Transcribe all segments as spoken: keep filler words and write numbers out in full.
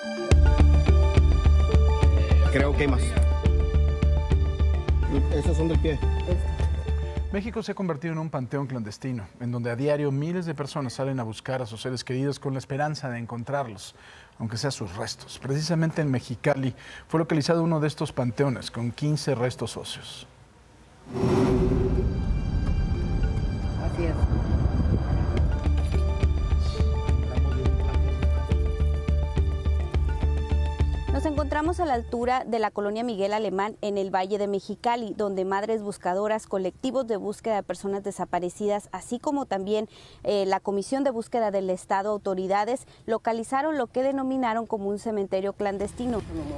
Creo que hay más. Esos son del pie. México se ha convertido en un panteón clandestino, en donde a diario miles de personas salen a buscar a sus seres queridos con la esperanza de encontrarlos, aunque sea sus restos. Precisamente en Mexicali fue localizado uno de estos panteones con quince restos óseos. Así es. Nos encontramos a la altura de la colonia Miguel Alemán en el Valle de Mexicali, donde madres buscadoras, colectivos de búsqueda de personas desaparecidas, así como también eh, la Comisión de Búsqueda del Estado, autoridades, localizaron lo que denominaron como un cementerio clandestino.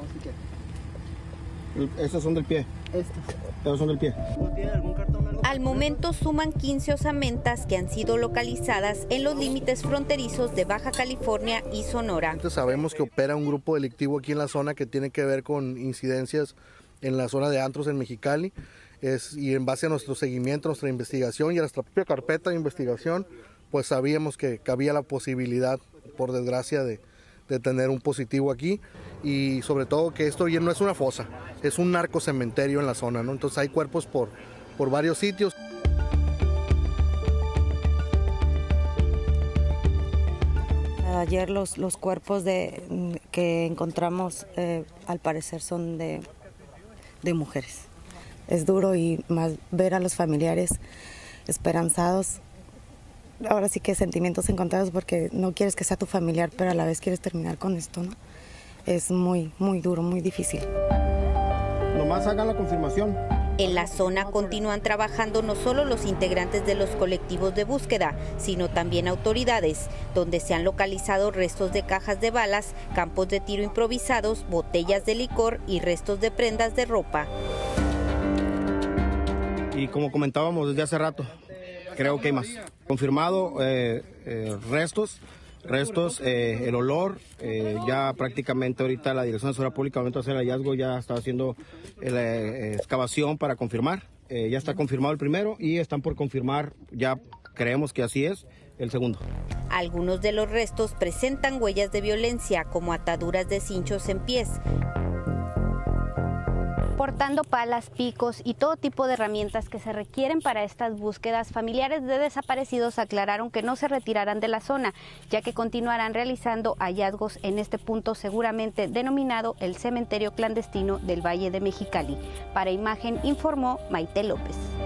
Esos son del pie. Estos. Todos son del pie. Al momento suman quince osamentas que han sido localizadas en los límites fronterizos de Baja California y Sonora. Sabemos que opera un grupo delictivo aquí en la zona que tiene que ver con incidencias en la zona de antros en Mexicali. Es, y en base a nuestro seguimiento, nuestra investigación y a nuestra propia carpeta de investigación, pues sabíamos que, que había la posibilidad, por desgracia, de, de tener un positivo aquí. Y sobre todo que esto ya no es una fosa, es un narcocementerio en la zona, ¿no? Entonces hay cuerpos por, por varios sitios. Ayer los, los cuerpos de, que encontramos eh, al parecer son de, de mujeres. Es duro y más ver a los familiares esperanzados. Ahora sí que sentimientos encontrados porque no quieres que sea tu familiar, pero a la vez quieres terminar con esto, ¿no? Es muy, muy duro, muy difícil. Nomás hagan la confirmación. En la zona continúan trabajando no solo los integrantes de los colectivos de búsqueda, sino también autoridades, donde se han localizado restos de cajas de balas, campos de tiro improvisados, botellas de licor y restos de prendas de ropa. Y como comentábamos desde hace rato, creo que hay más. Confirmado eh, eh, restos. Restos, eh, el olor, eh, ya prácticamente ahorita la Dirección de Seguridad Pública, al momento de hacer el hallazgo, ya está haciendo la eh, excavación para confirmar. Eh, ya está confirmado el primero y están por confirmar, ya creemos que así es, el segundo. Algunos de los restos presentan huellas de violencia, como ataduras de cinchos en pies. Portando palas, picos y todo tipo de herramientas que se requieren para estas búsquedas, familiares de desaparecidos aclararon que no se retirarán de la zona, ya que continuarán realizando hallazgos en este punto seguramente denominado el cementerio clandestino del Valle de Mexicali. Para Imagen informó Maite López.